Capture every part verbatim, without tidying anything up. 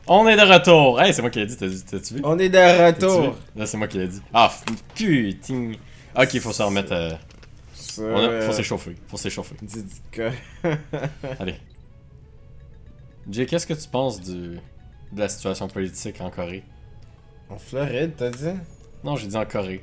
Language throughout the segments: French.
On est de retour! Hey, c'est moi qui l'ai dit, t'as-tu vu? On est de retour! Là, c'est moi qui l'ai dit. Ah, putain! Ok, faut se remettre. Euh... Ça, On a... Faut s'échauffer, faut s'échauffer. Dis du cas. Allez. Jay, qu'est-ce que tu penses du... de la situation politique en Corée? En Floride, t'as dit? Non, j'ai dit en Corée.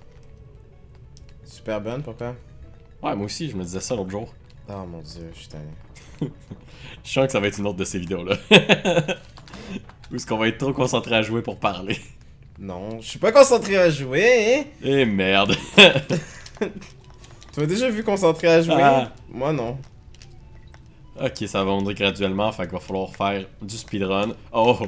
Super bonne, pourquoi? Ouais, moi aussi, je me disais ça l'autre jour. Oh mon dieu, je suis tanné. Je sens que ça va être une autre de ces vidéos-là. Ou est-ce qu'on va être trop concentré à jouer pour parler? Non, je suis pas concentré à jouer, hein? Eh merde! Tu m'as déjà vu concentré à jouer? Ah. Moi non. Ok, ça va monter graduellement, fait qu'il va falloir faire du speedrun. Oh!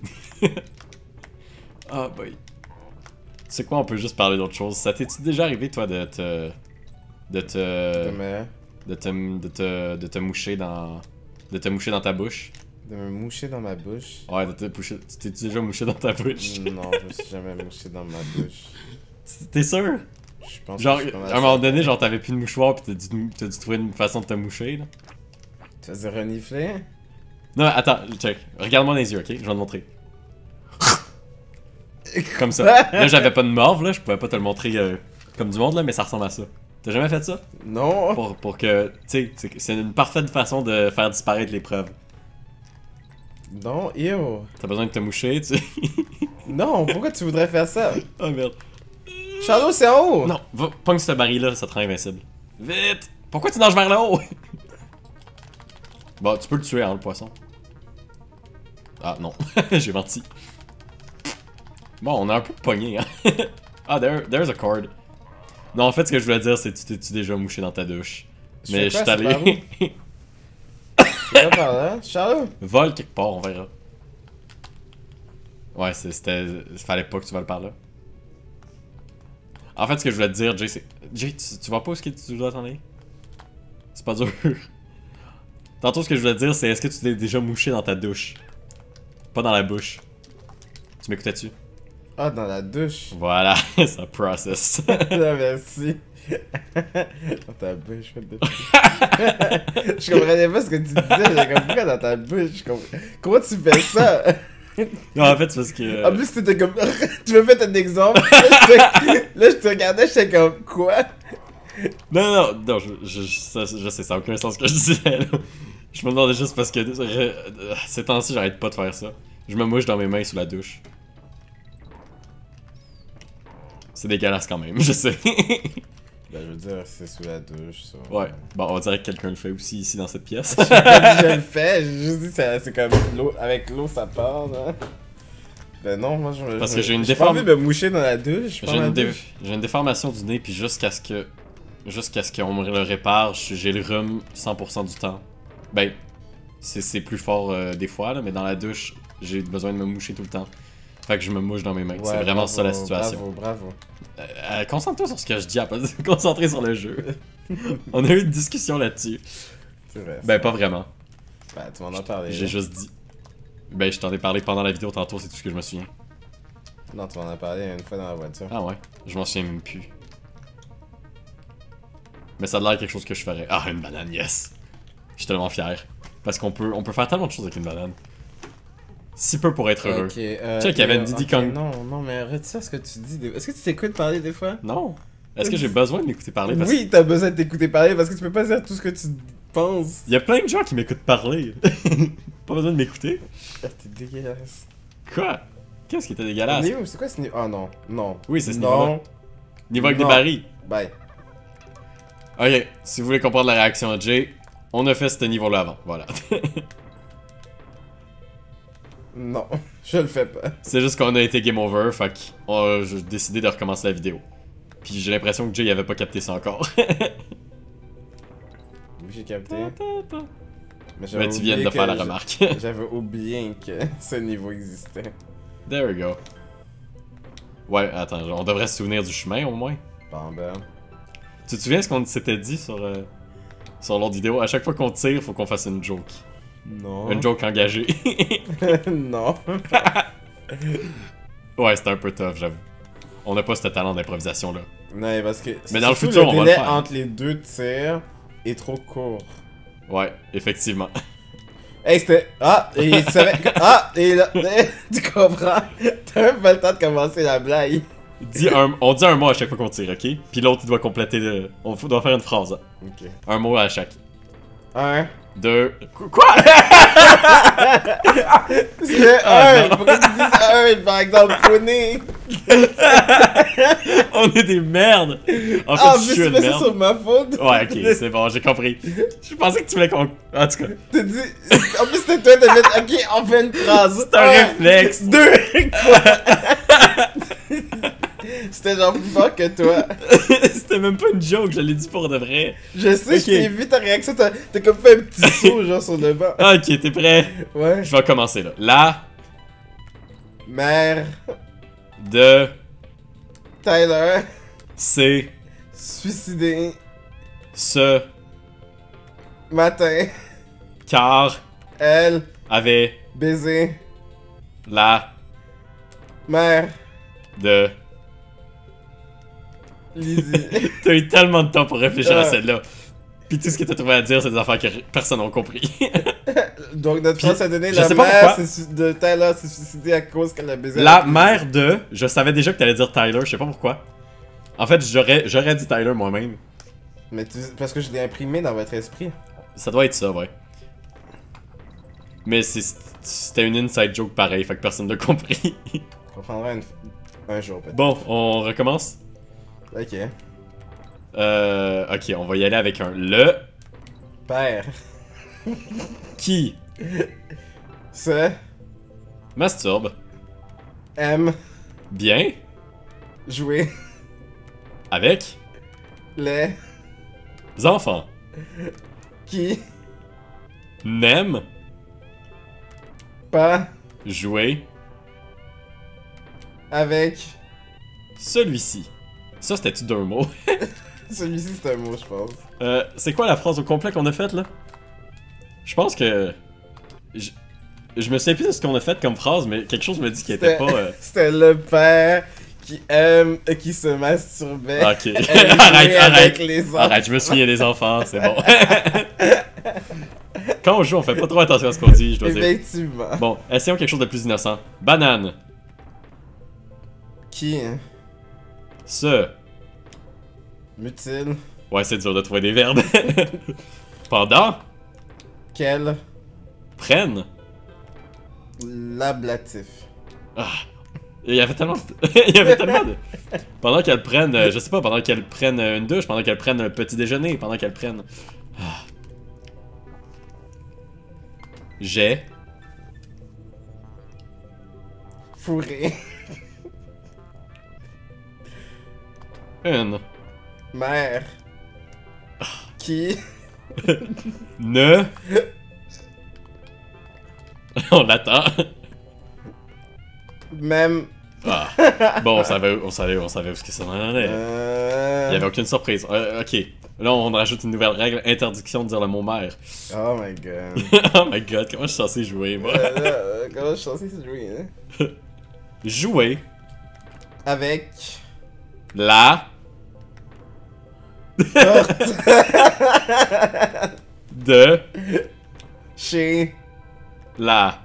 Ah boy. Tu sais quoi, on peut juste parler d'autre chose. Ça t'est-tu déjà arrivé, toi, de te... De te... De me... De te... De te... De te moucher dans... De te moucher dans ta bouche? De me moucher dans ma bouche? Ouais, de te moucher... Tu t'es déjà mouché dans ta bouche? Non, je me suis jamais mouché dans ma bouche. T'es sûr? Je pense Genre, que je suis pas mal à un moment sûr. donné, genre, t'avais plus de mouchoir pis t'as dû, t'as dû trouver une façon de te moucher, là. Tu faisais renifler? Non, attends, check. Regarde-moi dans les yeux, ok? Je vais te montrer. Comme ça. Là, j'avais pas de morve, là, je pouvais pas te le montrer euh, comme du monde, là, mais ça ressemble à ça. T'as jamais fait ça? Non! Pour, pour que, tu sais, c'est- c'est une parfaite façon de faire disparaître les preuves. Non, ew! T'as besoin de te moucher, tu sais. Non, pourquoi tu voudrais faire ça? Oh merde. Shadow, c'est en haut! Non, va, pogne ce baril-là, ça te rend invincible. Vite! Pourquoi tu nages vers le haut? Bon, tu peux le tuer, hein, le poisson. Ah, non. J'ai menti. Bon, on a un peu pogné, hein. Ah, there, there's a cord. Non, en fait, ce que je voulais dire, c'est que tu t'es-tu déjà mouché dans ta douche. Je Mais je fais suis quoi, c'est allé... C'est pas par là? Shadow? Vole quelque part, on verra. Ouais, c'est- c'était... Fallait pas que tu voles par là. En fait, ce que je voulais te dire, Jay, c'est... Jay, tu, tu vois pas où est-ce que tu dois t'en aller? C'est pas dur. Tantôt, ce que je voulais te dire, c'est est-ce que tu t'es déjà mouché dans ta douche? Pas dans la bouche. Tu m'écoutais-tu? Ah, dans la douche. Voilà, ça process. Là, merci. Dans ta bouche, what the fuck. Je comprenais pas ce que tu disais, j'ai comme pourquoi dans ta bouche? Je comprenais- Comment tu fais ça? Non, en fait, c'est parce que... En plus, t'étais comme. Tu me fais un exemple. Là, je te... Là, je te regardais, j'étais comme quoi? Non, non, non, non, je, je, je, ça, je sais, ça n'a aucun sens ce que je disais, là. Je me demandais juste parce que euh, ces temps-ci, j'arrête pas de faire ça. Je me mouche dans mes mains sous la douche. C'est dégueulasse quand même, je sais. Ben, je veux dire, c'est sous la douche, ça. Ouais, bon, on dirait que quelqu'un le fait aussi ici dans cette pièce. J'ai pas dit je le fais, j'ai juste dit c'est c'est comme l'eau, avec l'eau ça part, là. Ben non, moi je me. Parce je que me- j'ai une j'ai pas déform- envie de me moucher dans la douche. J'ai une, dé- j'ai une déformation du nez, puis jusqu'à ce que. Jusqu'à ce qu'on me le répare, j'ai le rhume cent pour cent du temps. Ben, c'est c'est plus fort euh, des fois, là, mais dans la douche, j'ai besoin de me moucher tout le temps. Fait que je me mouche dans mes mains. c'est vraiment ça la situation. Bravo, bravo. Euh, euh, Concentre-toi sur ce que je dis, à pas se concentrer sur le jeu. On a eu une discussion là-dessus. C'est vrai. Ben, pas vraiment. Ben, tu m'en as parlé. J'ai là. juste dit. Ben, je t'en ai parlé pendant la vidéo tantôt, c'est tout ce que je me souviens. Non, tu m'en as parlé une fois dans la voiture. Ah ouais, je m'en souviens même plus. Mais ça a l'air quelque chose que je ferais. Ah, une banane, yes! Je suis tellement fier. Parce qu'on peut, on peut faire tellement de choses avec une banane. Si peu pour être heureux. Ok, euh. Check, il y avait une euh, Diddy ok, Kong. Non, non, mais arrête ça, ce que tu dis. des- Est-ce que tu t'écoutes parler des fois? Non! Est-ce que j'ai besoin de m'écouter parler? Parce Oui, t'as besoin de t'écouter parler parce que tu peux pas dire tout ce que tu penses. Il y a plein de gens qui m'écoutent parler. Pas besoin de m'écouter. Ah, t'es dégueulasse. Quoi? Qu'est-ce qui était dégueulasse? Niveau, c'est quoi ce niveau? Ah non, non. Oui, c'est ce Non. niveau-là. Niveau avec des Non. barils. Bye. Ok, si vous voulez comprendre la réaction de Jay, on a fait ce niveau-là avant. Voilà. Non, je le fais pas. C'est juste qu'on a été game over, fait qu'on a décidé de recommencer la vidéo. Puis j'ai l'impression que Jay avait pas capté ça encore. Oui, j'ai capté. Mais, Mais tu viens de oublié faire que la je- remarque. J'avais oublié que ce niveau existait. There we go. Ouais, attends, on devrait se souvenir du chemin au moins. Bon ben. Tu te souviens ce qu'on s'était dit sur, euh, sur l'autre vidéo? À chaque fois qu'on tire, faut qu'on fasse une joke. Non. Une joke engagée. Non. Ouais, c'était un peu tough, j'avoue. On n'a pas ce talent d'improvisation là. Non, mais parce que. Mais dans le surtout, futur, on va le délai faire. entre les deux tirs est trop court. Ouais, effectivement. Hey, c'était. Ah, et tu savais. Ah, et là. Tu comprends? T'as même pas le temps de commencer la blague. Dis un... On dit un mot à chaque fois qu'on tire, ok? Puis l'autre, il doit compléter le... On doit faire une phrase. Hein. Ok. Un mot à chaque. Un. Deux... Quoi? C'est Ah, un. non. Pourquoi tu dis un, par exemple, poney? On est des merdes! En fait, Ah, je mais suis c'est une pas ça merde. sur ma faute. Ouais, ok, c'est bon, j'ai compris. Je pensais que tu voulais qu'on... En tout cas, T'as dit. En plus, c'était toi de mettre. Ok, on fait une phrase. c'est un réflexe. Deux. Quoi? C'était genre plus fort que toi. C'était même pas une joke, je l'ai dit pour de vrai. Je sais, Ok. je t'ai vu ta réaction. T'as t'as comme fait un petit saut, genre sur le banc. Ok, t'es prêt? Ouais. Je vais commencer là. La Mère. de Tyler. c'est Suicidé. ce Matin. car Elle. avait Baiser. la Mère. de... Lizzie. T'as eu tellement de temps pour réfléchir à Ouais. celle-là. Puis tout ce que t'as trouvé à dire, c'est des affaires que personne n'a compris. Donc notre Puis, phrase a donné je la sais pas mère pourquoi. s'est su- de Tyler s'est suicidée à cause qu'elle a baisé La avec mère de... Je savais déjà que t'allais dire Tyler, je sais pas pourquoi. En fait, j'aurais j'aurais dit Tyler moi-même. Lizzie. Mais tu... parce que je l'ai imprimé dans votre esprit. Ça doit être ça, ouais. Mais c'est- c'était une inside joke pareil, fait que personne n'a compris. On comprendra une... un jour peut-être. Bon, on recommence. Ok. Euh... Ok, on va y aller avec un le... Père. Qui Se. masturbe Aime. bien Jouer. avec Les. enfants. Qui. N'aime Pas. jouer Avec. celui-ci. Ça, c'était-tu deux mots? Celui-ci c'est un mot je pense. Euh, c'est quoi la phrase au complet qu'on a faite, là? Je pense que... Je, je me souviens plus de ce qu'on a fait comme phrase, mais quelque chose me dit qu'il était C'était- pas... euh, C'était le père qui aime, euh, qui se masturbait. Ok. aime jouer arrête, avec arrête. les enfants. Arrête, je me souviens des enfants, c'est bon. Quand on joue, on fait pas trop attention à ce qu'on dit, je dois dire. Effectivement. Bon, essayons quelque chose de plus innocent. Banane. Qui Ce. mutile Ouais, c'est dur de trouver des verbes. Pendant. quel Prenne. l'ablatif. Ah. Il y avait tellement de... Il y avait tellement de... Pendant qu'elles prennent, euh, je sais pas, pendant qu'elles prennent euh, une douche, pendant qu'elles prennent un petit déjeuner, pendant qu'elles prennent... Ah. J'ai... Fourré. Une... Mère. Qui Ne... On l'attend. même. Ah. Bon, on savait, on savait, on savait où ce que ça en allait. Euh... Il y avait aucune surprise. Euh, ok. Là, on rajoute une nouvelle règle. Interdiction de dire le mot mère. Oh my god. Oh my god, comment je suis censé jouer, moi? Euh, là, euh, comment je suis censé jouer, hein? Jouer Avec. la... Porte. de... Chez. la...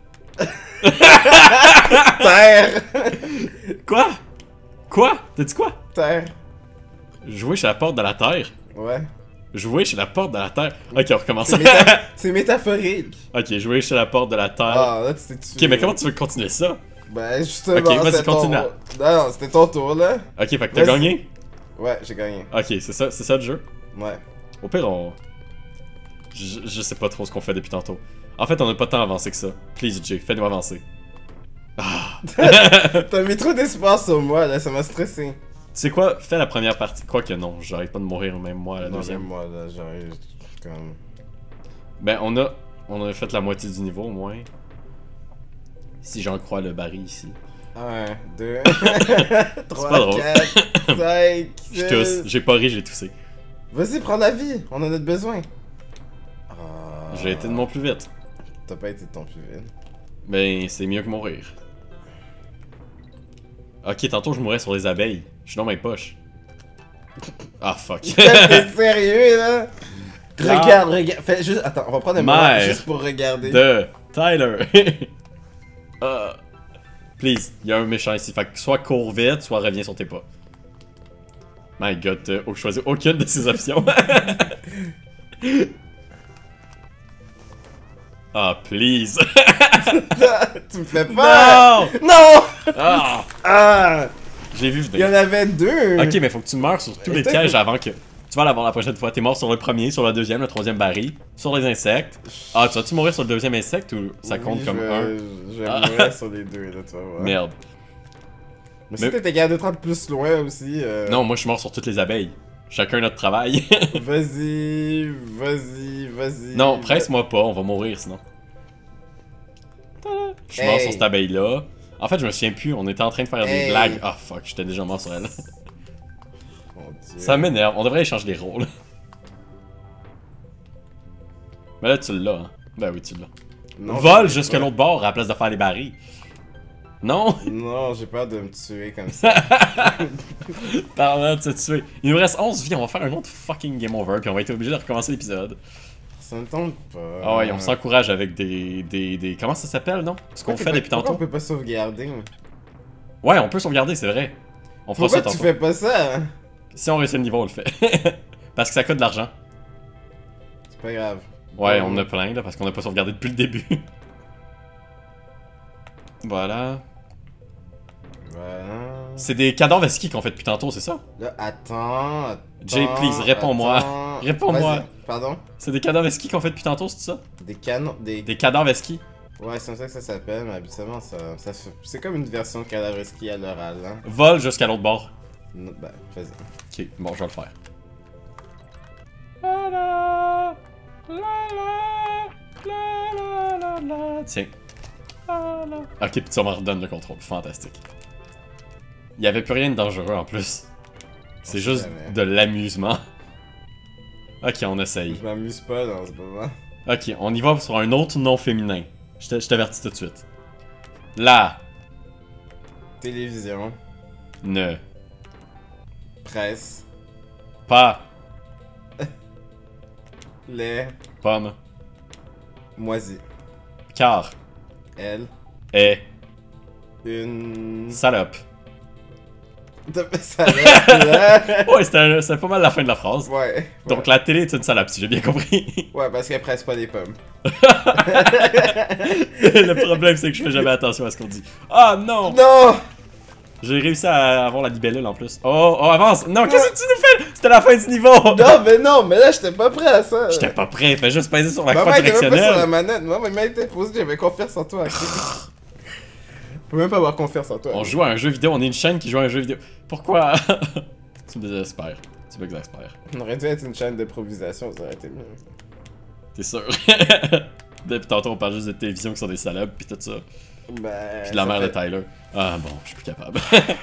Terre. Quoi? Quoi? T'as dit quoi? Terre. Jouer chez la porte de la terre? Ouais. Jouer chez la porte de la terre? Ok, on recommence. C'est méta- c'est métaphorique. Ok, jouer chez la porte de la terre. Ah, là, tu t'es tué. Ok, mais comment tu veux continuer ça? Ben, justement, Ok, vas-y, c'était ton... continue. Non, non, c'était ton tour, là. Ok, fait que t'as Vas-y. gagné? Ouais, j'ai gagné. Ok, c'est ça, c'est ça le jeu? Ouais. Au pire, on... Je, je sais pas trop ce qu'on fait depuis tantôt. En fait, on a pas tant avancé que ça. Please, Jay, fais-nous avancer. Ah. T'as mis trop d'espoir sur moi, là, ça m'a stressé. Tu sais quoi? Fais la première partie. Quoique non, j'arrête pas de mourir même moi la Non, deuxième. même moi, là, j'arrive comme... Ben, on a... On a fait la moitié du niveau, au moins. Si j'en crois le baril ici. un, deux, pas trois, drôle. quatre, cinq, Je tousse. six... J'ai pas ri, j'ai toussé. Vas-y, prends la vie, on en a besoin. Ah, J'ai été de mon plus vite. T'as pas été de ton plus vite. Ben, c'est mieux que mourir. Ok, tantôt je mourais sur les abeilles. Je suis dans mes poches. Ah, fuck. T'es sérieux, là? Regarde, regarde. Fais juste. Attends, on va prendre un moment Mère juste pour regarder. de Tyler. uh, please, il y a un méchant ici. Fait que soit cours vite, soit reviens sur tes pas. My god, t'as choisi aucune de ces options. Ah, please. Tu me fais peur. Non! Non! Ah! Ah! J'ai vu Il y venir. en avait deux! Ok, mais faut que tu meurs sur tous les Attends, pièges faut- avant que. Tu vas l'avoir la prochaine fois. T'es mort sur le premier, sur le deuxième, le troisième baril, sur les insectes. Ah, tu vas-tu mourir sur le deuxième insecte ou ça compte Oui, comme je vais- un? Je vais Ah. mourir sur les deux, là, tu vas voir. Merde. Mais si Mais- t'étais capable de te rendre plus loin aussi. Euh... Non, moi je suis mort sur toutes les abeilles. Chacun notre travail. Vas-y, vas-y, vas-y. Non, presse-moi pas, on va mourir sinon. Tada. Je suis mort Hey. sur cette abeille-là. En fait, je me souviens plus, on était en train de faire des Hey. blagues. Ah fuck, j'étais déjà mort sur elle. Mon Dieu. Ça m'énerve, on devrait échanger les rôles. Mais là, tu l'as, hein. Ben oui, tu l'as. Non, Vole j'ai jusqu'à pas- l'autre bord à la place de faire les barils. Non? Non, j'ai peur de me tuer comme ça. Parlant de se tuer. Il nous reste onze vies, on va faire un autre fucking game over, puis on va être obligé de recommencer l'épisode. Ça me tente pas. Ah ouais, on s'encourage avec des, des, des... Comment ça s'appelle, non? Ce qu'on Pourquoi fait t'es depuis pas- pourquoi tantôt. on peut pas sauvegarder? Ouais, on peut sauvegarder, c'est vrai. On fera Pourquoi ça tu tantôt. fais pas ça? Si on réussit le niveau, on le fait. Parce que ça coûte de l'argent. C'est pas grave. Ouais, Bon. on en a plein, là, parce qu'on n'a pas sauvegardé depuis le début. Voilà. Voilà. C'est des cadavres esquis qu'on fait depuis tantôt, c'est ça? Là, attends, attends. Jay, please, réponds-moi. attends. Réponds-moi. Vas-y. Pardon? C'est des cadavres esquis qu'on fait depuis tantôt, c'est ça? Des canons. Des... Des cadavres esquis? Ouais, c'est comme ça que ça s'appelle, mais habituellement, ça, ça se- c'est comme une version de cadavre ski à l'oral, hein. Vole jusqu'à l'autre bord. Non, ben, vas-y. Ok, bon, je vais le faire. La la, la la, la la la la. Tiens. La la. Ok, puis ça me redonne le contrôle. Fantastique. Il y avait plus rien de dangereux en plus. C'est On sait juste jamais. de l'amusement. Ok, on essaye. Je m'amuse pas dans ce moment. Ok, on y va sur un autre nom féminin. Je te- je t'avertis tout de suite. La, Télévision, ne, presse, pas, lait, pomme, moisi. car, Elle, est, une... salope. Ça là. Ouais, c'était un- c'était pas mal la fin de la phrase. Ouais. Donc la télé est une salope, si j'ai bien compris. Ouais, parce qu'elle presse pas les pommes. Le problème, c'est que je fais jamais attention à ce qu'on dit. Ah non! Non! J'ai réussi à avoir la libellule en plus. Oh, oh, avance! Non, qu'est-ce que tu nous fais? C'était la fin du niveau! Non, mais non, mais là, j'étais pas prêt à ça. J'étais pas prêt, fais juste peser sur la Maman croix était même pas sur la directionnelle. manette. Moi, ma main était posée, j'avais confiance en toi. Je peux même pas avoir confiance en toi. On joue à un jeu vidéo, on est une chaîne qui joue à un jeu vidéo. Pourquoi? Tu me désespères. Tu m'exaspères. On aurait dû être une chaîne d'improvisation, ça aurait été mieux. T'es sûr? Depuis tantôt, on parle juste de télévision qui sont des salopes, pis tout ça. Ben. Pis de la ça mère fait- de Tyler. Ah bon, je suis plus capable.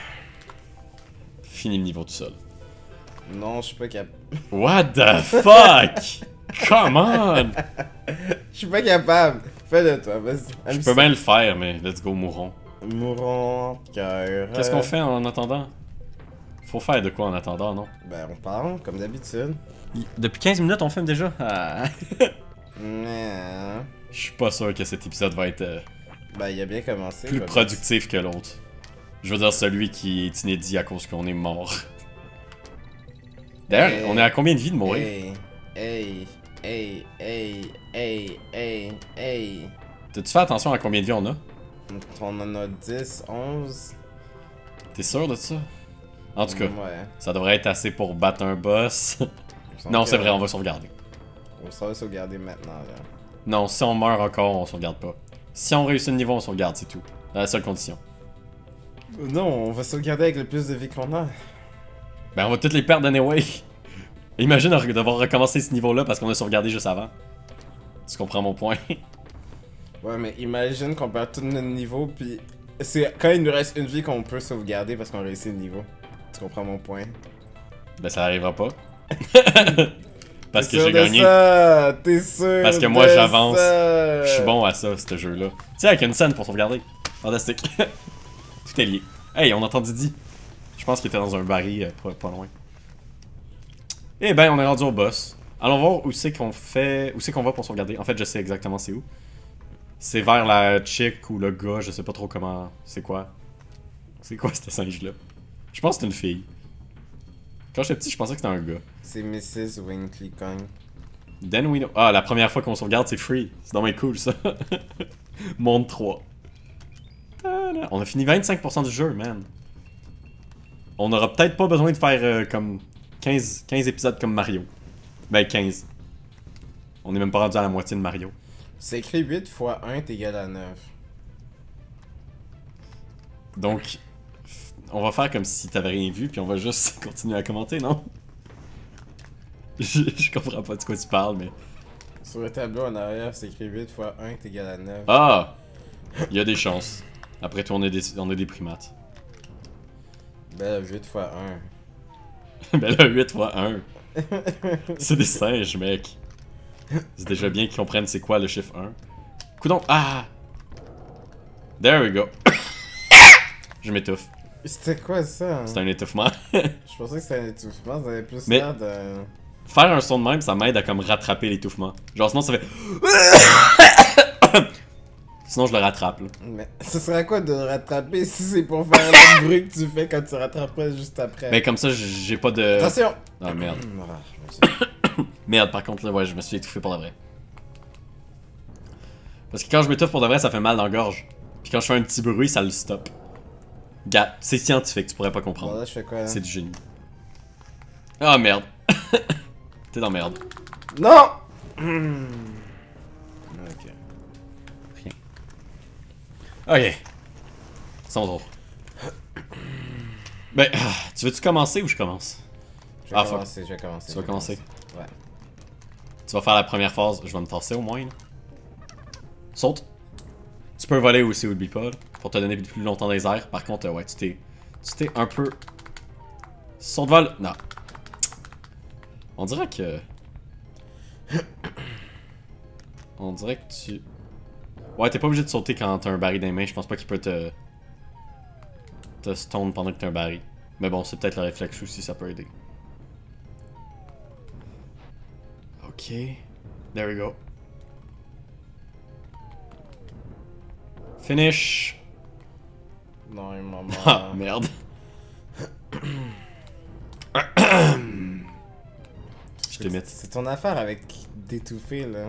Fini le niveau tout seul. Non, je suis pas capable. What the fuck? Come on! Je suis pas capable. Fais-le toi, vas-y. Je peux bien le faire, mais let's go, mourons. Mourons, cœur. Qu'est-ce qu'on fait en attendant? Faut faire de quoi en attendant, non? Ben, on parle, comme d'habitude. Depuis quinze minutes, on filme déjà? Ah. Non. Je suis pas sûr que cet épisode va être euh, Ben, il a bien commencé. plus je vais productif que l'autre. Je veux dire celui qui est inédit à cause qu'on est mort. D'ailleurs, Hey. on est à combien de vies de dire. mourir? Hey, hey, hey, hey, hey, hey, hey. T'as-tu fait attention à combien de vies on a? On en a dix, onze. T'es sûr de ça? En tout cas, Ouais. ça devrait être assez pour battre un boss. Il me semble Non, que- c'est vrai, on va sauvegarder. On s'en va sauvegarder maintenant, là. Non, si on meurt encore, on sauvegarde pas. Si on réussit le niveau, on sauvegarde, c'est tout. C'est la seule condition. Non, on va sauvegarder avec le plus de vie qu'on a. Ben, on va toutes les perdre anyway. Imagine de devoir recommencer ce niveau-là parce qu'on a sauvegardé juste avant. Tu comprends mon point? Ouais, mais imagine qu'on perd tout notre niveau, puis c'est quand il nous reste une vie qu'on peut sauvegarder parce qu'on réussit le niveau. Tu comprends mon point? Ben, ça arrivera pas. Parce T'es que sûr j'ai de gagné. ça? T'es sûr? Parce que moi, de j'avance. ça? Je suis bon à ça, ce jeu-là. Tu sais, avec une scène pour sauvegarder. Fantastique. Tout est lié. Hey, on entend Didi. Je pense qu'il était dans un baril euh, pas, pas loin. Eh ben, on est rendu au boss. Allons voir où c'est qu'on fait... Où c'est qu'on va pour sauvegarder. En fait, je sais exactement c'est où. C'est vers la chick ou le gars, je sais pas trop comment... C'est quoi? C'est quoi ce singe-là? Je pense que c'est une fille. Quand j'étais petit, je pensais que c'était un gars. C'est missus Winkley Kong. Then we know... Ah, la première fois qu'on sauvegarde, c'est free. C'est vraiment cool, ça. Monde trois. Tada. On a fini vingt-cinq pour cent du jeu, man. On aura peut-être pas besoin de faire euh, comme quinze, quinze épisodes comme Mario. Ben, quinze. On est même pas rendu à la moitié de Mario. C'est écrit huit fois un est égal à neuf. Donc, on va faire comme si t'avais rien vu, puis on va juste continuer à commenter, non? je, je comprends pas de quoi tu parles, mais... Sur le tableau en arrière, c'est écrit huit fois un est égal à neuf. Ah! Il y a des chances. Après tout, on est des, on est des primates. Ben là, huit fois un. Ben là, huit fois un. C'est des singes, mec. C'est déjà bien qu'ils comprennent c'est quoi le chiffre un. Coudon! Ah! There we go. Je m'étouffe. C'était quoi ça? C'est un étouffement. Je pensais que c'était un étouffement, ça avait plus Mais- l'air d'un... Faire un son de même, ça m'aide à comme rattraper l'étouffement. Genre sinon ça fait... Sinon je le rattrape là. Mais ce serait quoi de rattraper si c'est pour faire le bruit que tu fais quand tu rattraperais juste après? Mais comme ça j'ai pas de... Attention! Ah merde. Ah, je me suis- Merde par contre là, ouais je me suis étouffé pour de vrai. Parce que quand je m'étouffe pour de vrai ça fait mal dans la gorge. Puis quand je fais un petit bruit ça le stoppe. Gars, c'est scientifique, tu pourrais pas Bon, comprendre. là, je fais quoi, là? C'est du génie. Ah merde. T'es dans merde. Non! Hmm. Ok. Ok. C'est mon tour. Ben, ah, tu veux-tu commencer ou je commence? Je vais Ah, fuck. commencer, je vais commencer. Tu je vas vais commencer? Ouais. Tu vas faire la première phase, je vais me tasser au moins. Là. Saute. Tu peux voler aussi, oublie pas, là, pour te donner plus longtemps dans les airs. Par contre, euh, ouais, tu t'es. Tu t'es un peu. Saute vol. Non. On dirait que. On dirait que tu. Ouais, t'es pas obligé de sauter quand t'as un baril dans les mains. Je pense pas qu'il peut te. te stone pendant que t'as un baril. Mais bon, c'est peut-être le réflexe aussi, ça peut aider. Ok. There we go. Finish. Non, il m'a Ah, mort. merde. Je t'imite. C'est ton affaire avec d'étouffer, là.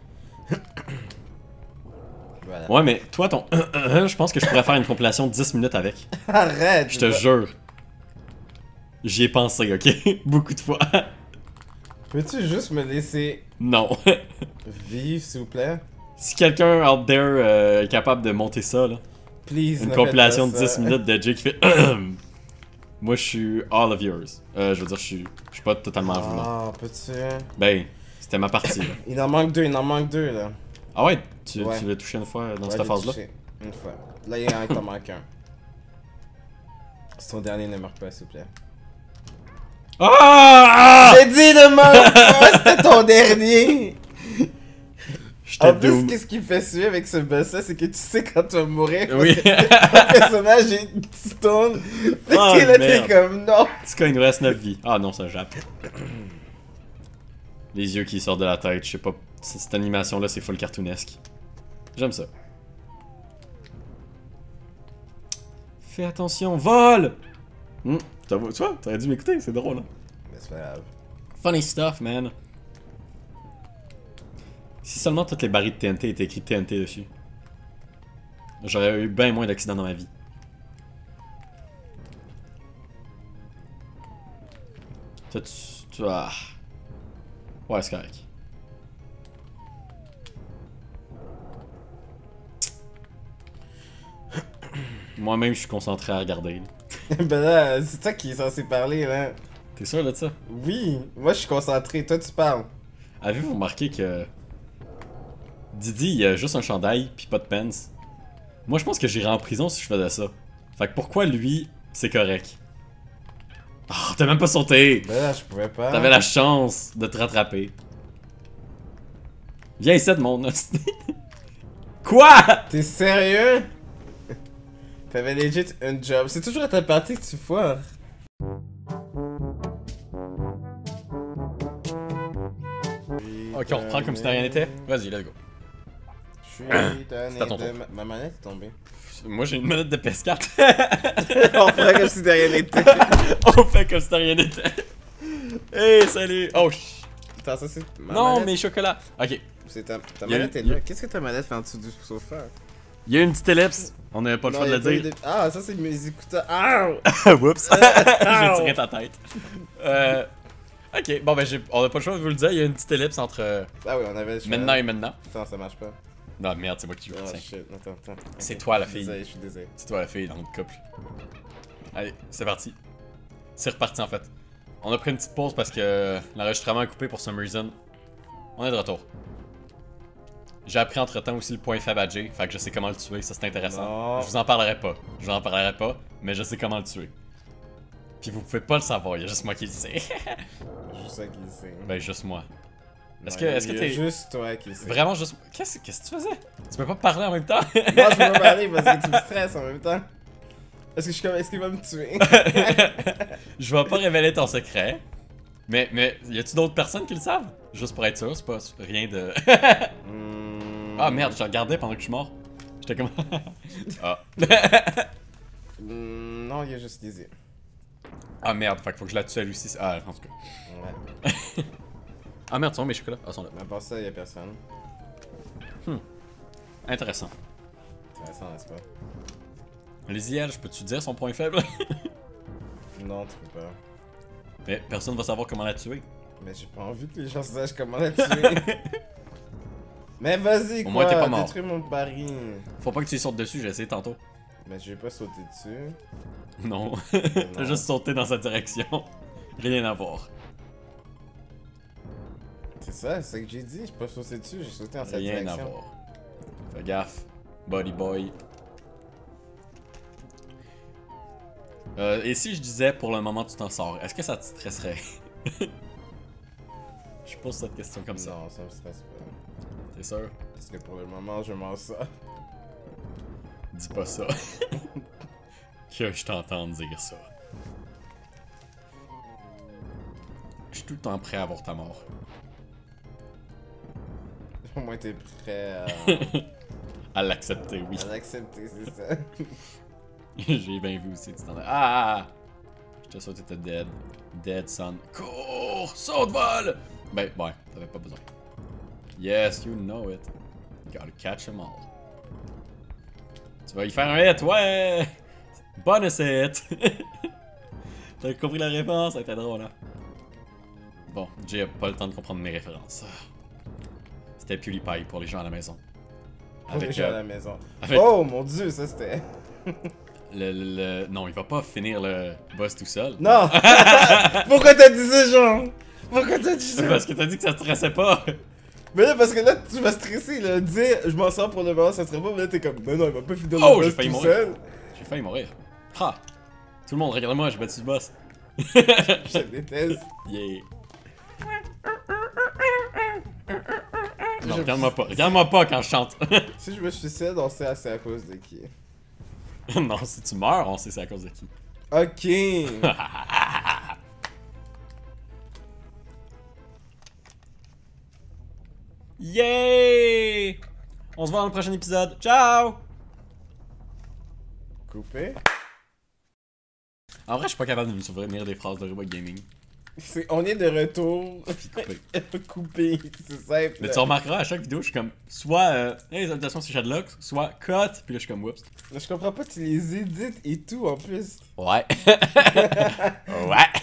Voilà. Ouais, mais toi, ton. Je pense que je pourrais faire une compilation de dix minutes avec. Arrête! Je te jure. J'y ai pensé, ok? Beaucoup de fois. Peux-tu juste me laisser Non. vivre, s'il vous plaît? Si quelqu'un out there euh, est capable de monter ça, là, Please, une ne compilation de faites pas dix ça. minutes de Jay qui fait. Moi, je suis all of yours. Euh, je veux dire, je suis, je suis pas totalement à vous, là. Ah, peux-tu? Ben, c'était ma partie, là. Il en manque deux, il en manque deux, là. Ah ouais, tu, Ouais. tu l'as touché une fois dans Ouais, cette j'ai phase-là? touché. Une fois. Là, il en t'en manque un. Si ton dernier ne meurt pas, s'il vous plaît. Ah! J'ai dit ne meurs pas, c'était ton dernier! J'étais En plus, doom. qu'est-ce qui me fait suer avec ce boss-là, c'est que tu sais quand tu vas mourir. Oui. Ton personnage est stone. Fait Oh, que là, t'es merde. comme non. En tout cas, il nous reste neuf vies. Ah non, ça jappe. Les yeux qui sortent de la tête, je sais pas. c- Cette animation-là, c'est full cartoonesque. J'aime ça. Fais attention, vol! Hmm, t'as- tu vois, t'aurais dû m'écouter, c'est drôle, hein? Mais c'est pas grave. Funny stuff, man. Si seulement toutes les barils de T N T étaient écrits T N T dessus, j'aurais eu bien moins d'accidents dans ma vie. Toi, tu... tu ah. Ouais, c'est correct. Moi-même, je suis concentré à regarder. là. Ben là, c'est toi qui est censé parler, là. T'es sûr là de ça? Oui, moi je suis concentré, toi tu parles. Avez-vous remarqué que Didi, il a juste un chandail pis pas de pants? Moi, je pense que j'irais en prison si je faisais ça. Fait que pourquoi lui, c'est correct? Oh, t'as même pas sauté! Ben là, je pouvais pas. T'avais la chance de te rattraper. Viens ici de mon hostie. Quoi? T'es sérieux? T'avais legit un job. C'est toujours à ta partie que tu foires. Ok, on reprend comme si de rien n'était. Vas-y, let's go. Je suis étonné à ton de... tour. Ma, ma manette est tombée. Moi j'ai une manette de P S quatre. On ferait comme si de rien n'était. On fait comme si de rien n'était. Hey, salut. Oh, sh... Attends, ça c'est ma Non, manette. mes chocolats. Ok. C'est ta, ta Y a- manette est y a- là. Qu'est-ce que ta manette fait en dessous du sofa? Il y a une petite ellipse. On n'a pas le Non, choix de y a le pas eu dire. de- Ah, ça c'est mes écouteurs. Ah! Oups. J'ai tiré ta tête. Euh... Ok, bon ben j'ai... on a pas le choix de vous le dire. Il y a une petite ellipse entre euh, Ah oui, on avait le choix. maintenant et maintenant. Attends, ça marche pas. Non, merde, c'est moi qui joue. Oh Tiens. shit, attends, attends. C'est Ok. toi, la Je suis fille. désolé, je suis désolé. C'est toi la fille dans notre couple. Allez, c'est parti. C'est reparti en fait. On a pris une petite pause parce que l'enregistrement est coupé pour some reason. On est de retour. J'ai appris entre temps aussi le point faible à Jay, fait que je sais comment le tuer, ça c'est intéressant. Non. Je vous en parlerai pas. Je vous en parlerai pas, mais je sais comment le tuer. Puis vous pouvez pas le savoir, il y a juste moi qui le sais. Juste toi qui le sais. Ben juste moi. Est-ce Non, que- il y a- est-ce que il y a t'es- juste toi qui le sais. Vraiment juste. Qu'est-ce qu'est-ce que tu faisais? Tu peux pas parler en même temps? Non, je peux pas parler parce que tu me stresses en même temps. Est-ce que je suis comme. Est-ce qu'il va me tuer? Je vais pas révéler ton secret. Mais, mais, y a-tu d'autres personnes qui le savent? Juste pour être sûr, c'est pas rien de. Hmm. Ah merde, je regardais pendant que je suis mort. J'étais comme. Ah. Hmm, non, il y a juste Lizzie. Ah merde, fait qu'il faut que je la tue elle aussi. Ah, en tout cas. Ouais. Ah merde, sont où mes chocolats? Ah, ils sont là. Mais à part ça, il y a personne. Intéressant. Intéressant, n'est-ce pas? Lizzie, elle, je peux-tu dire son point faible? Non, tu peux pas. Mais personne va savoir comment la tuer. Mais j'ai pas envie que les gens sachent comment la tuer. Mais vas-y, Au quoi, moins, t'es pas mort. détruis mon pari. Faut pas que tu y sautes dessus, j'ai essayé tantôt. Mais je vais pas sauter dessus. Non. Non. T'as juste sauté dans sa direction. Rien à voir. C'est ça, c'est ce que j'ai dit, j'ai pas sauté dessus, j'ai sauté en sa Rien à direction. voir. Fais gaffe. Buddy boy. Euh, et si je disais pour le moment tu t'en sors, est-ce que ça te stresserait? Je pose cette question comme ça. Non, ça me stresse pas. T'es sûr? Parce que pour le moment, je m'en sors. Dis pas ça. Que je t'entende dire ça. Je suis tout le temps prêt à voir ta mort. Au moins, t'es prêt à, À l'accepter, oui. à l'accepter, c'est ça. J'ai bien vu aussi, tu t'en as. Ah! Je t'ai sauté, t'es dead. Dead, son. Cours! Saute, vol! Ben, ouais, t'avais pas besoin. Yes, you know it. You gotta catch them all. Tu vas y faire un hit, ouais! Bonus hit! T'as compris la référence? Ça a été drôle, hein? Bon, j'ai pas le temps de comprendre mes références. C'était PewDiePie pour les gens à la maison. Pour les Avec, gens à euh, la maison. avec- Oh mon dieu, ça c'était. le, le, le- Non, il va pas finir le boss tout seul. Non! Pourquoi t'as dit ça, Jean? Pourquoi t'as dit ça? C'est parce que t'as dit que ça te stressait pas. Mais là, parce que là, tu vas stresser, là. Dire, je m'en sors pour le moment, ça serait pas, mais là, t'es comme, mais non, il va pas finir Oh, le j'ai boss failli tout mourir. seul. J'ai failli mourir. Ha! Tout le monde, regarde-moi, j'ai battu le boss. Je te déteste. Yeah. Non, regarde-moi pas. Regarde-moi pas quand je chante. Si je me suicide, on sait c'est à cause de qui. Non, si tu meurs, on sait c'est à cause de qui. Ok. Yeah! On se voit dans le prochain épisode. Ciao! Coupé. En vrai, je suis pas capable de me souvenir des phrases de Robot Gaming. C'est, on est de retour. Coupé. Coupé. C'est simple. Mais tu remarqueras à chaque vidéo, je suis comme soit euh, hey, salutations c'est Shadlock, soit cut, puis là je suis comme whoops. Je comprends pas, tu les édites et tout en plus. Ouais. Ouais.